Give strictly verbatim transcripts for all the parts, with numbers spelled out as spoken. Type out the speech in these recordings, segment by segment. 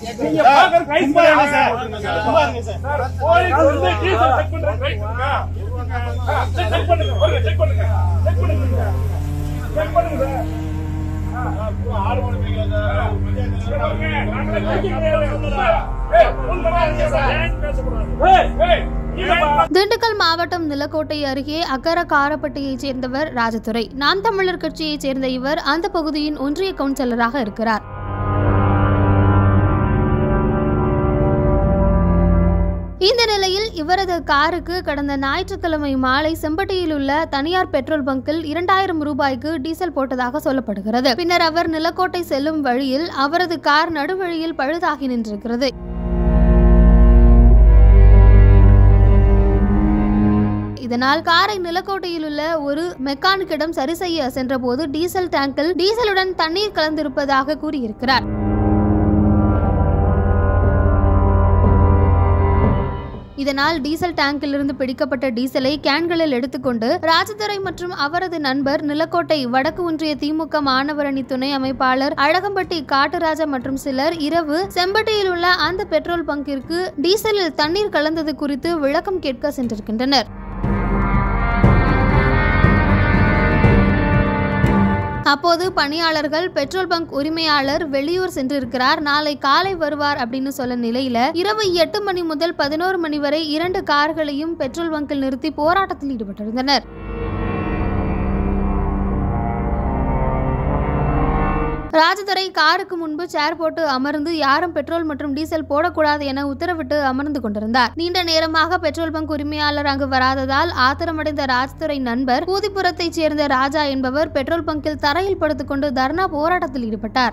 நீங்க பாக்குற ரைட் பண்ணுங்க சார். சும்மா இருங்க சார். போலீஸ் வந்து டீசல் செக் பண்றாங்க. ரைட் பண்ணுங்க. செக் பண்ணுங்க. ஒரு செக் பண்ணுங்க. செக் பண்ணுங்க. செக் பண்ணுங்க சார். ஆ ஆறு மணி மேல சார். நாங்களே கேக்குறோம். ஏய் உண்மையா இருங்க சார். ஏன் பேச கூடாது? ஏய் ஏய் திண்டுக்கல் மாவட்டம் நிலக்கோட்டை அருகே அக்கர காரப்பட்டியைச் சேர்ந்தவர் ராஜதுரை. நாம் தமிழர் கட்சியைச் சேர்ந்த இவர் அந்த பகுதியின் ஒன்றிய கவுன்சிலராக இருக்கிறார். இந்த நிலையில் இவரது காருக்கு கடந்த ஞாயிற்றுக்கிழமை மாலை செம்பட்டியில் உள்ள தனியார் பெட்ரோல் பங்கில் இரண்டாயிரம் ரூபாய்க்கு டீசல் போட்டதாக சொல்லப்படுகிறது. பின்னர் அவர் நிலக்கோட்டை செல்லும் வழியில் அவரது கார் நடுவழியில் பழுதாகி நின்றிருக்கிறது. இதனால் காரை நிலக்கோட்டையில் உள்ள ஒரு மெக்கானிக்கிடம் சரி செய்ய சென்றபோது டீசல் டேங்கில் டீசலுடன் தண்ணீர் கலந்திருப்பதாக கூறியிருக்கிறார். இதனால் டீசல் டேங்கில் இருந்து பிடிக்கப்பட்ட டீசலை கேன்களில் எடுத்துக்கொண்டு ராஜதுரை மற்றும் அவரது நண்பர் நிலக்கோட்டை வடக்கு ஒன்றிய திமுக மாணவரணி துணை அமைப்பாளர் அழகம்பட்டி காட்டுராஜா மற்றும் சிலர் இரவு செம்பட்டியில் உள்ள அந்த பெட்ரோல் பங்கிற்கு டீசலில் தண்ணீர் கலந்தது குறித்து விளக்கம் கேட்க சென்றிருக்கின்றனர். அப்போது பணியாளர்கள் பெட்ரோல் பங்க் உரிமையாளர் வெளியூர் சென்றிருக்கிறார், நாளை காலை வருவார் அப்படின்னு சொல்ல நிலையில இரவு எட்டு மணி முதல் பதினோரு மணி வரை இரண்டு கார்களையும் பெட்ரோல் பங்கில் நிறுத்தி போராட்டத்தில் ஈடுபட்டிருந்தனர். ராஜதுரை காருக்கு முன்பு சேர் போட்டு அமர்ந்து யாரும் பெட்ரோல் மற்றும் டீசல் போடக்கூடாது என உத்தரவிட்டு அமர்ந்து கொண்டிருந்தார். நீண்ட நேரமாக பெட்ரோல் பங்க் உரிமையாளர் அங்கு வராததால் ஆத்திரமடைந்த ராஜதுரை நண்பர் பூதிபுரத்தைச் சேர்ந்த ராஜா என்பவர் பெட்ரோல் பங்கில் தரையில் படுத்துக்கொண்டு தர்ணா போராட்டத்தில் ஈடுபட்டார்.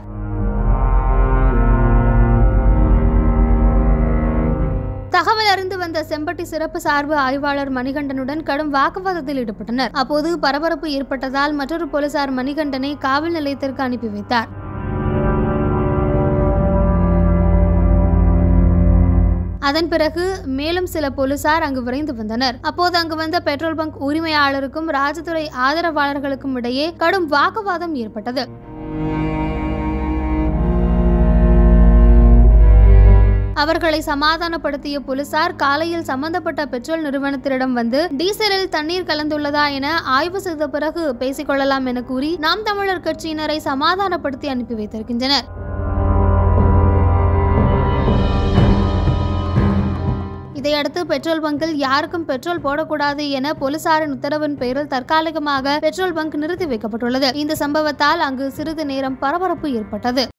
தகவல் அறிந்து வந்த செம்பட்டி சிறப்பு சார்பு ஆய்வாளர் மணிகண்டனுடன் கடும் வாக்குவாதத்தில் ஈடுபட்டனர். அப்போது பரபரப்பு ஏற்பட்டதால் மற்றொரு போலீசார் மணிகண்டனை காவல் நிலையத்திற்கு அனுப்பி வைத்தார். அதன் பிறகு மேலும் சில போலீசார் அங்கு விரைந்து வந்தனர். அப்போது அங்கு வந்த பெட்ரோல் பங்க் உரிமையாளருக்கும் ராஜதுரை ஆதரவாளர்களுக்கும் இடையே கடும் வாக்குவாதம் ஏற்பட்டது. அவர்களை சமாதானப்படுத்திய போலீசார் காலையில் சம்பந்தப்பட்ட பெட்ரோல் நிறுவனத்திடம் வந்து டீசலில் தண்ணீர் கலந்துள்ளதா என ஆய்வு செய்த பிறகு பேசிக் கொள்ளலாம் என கூறி நாம் தமிழர் கட்சியினரை சமாதானப்படுத்தி அனுப்பி வைத்திருக்கின்றனர். இதையடுத்து பெட்ரோல் பங்கில் யாருக்கும் பெட்ரோல் போடக்கூடாது என போலீசாரின் உத்தரவின் பேரில் தற்காலிகமாக பெட்ரோல் பங்க் நிறுத்தி வைக்கப்பட்டுள்ளது. இந்த சம்பவத்தால் அங்கு சிறிது நேரம் பரபரப்பு ஏற்பட்டது.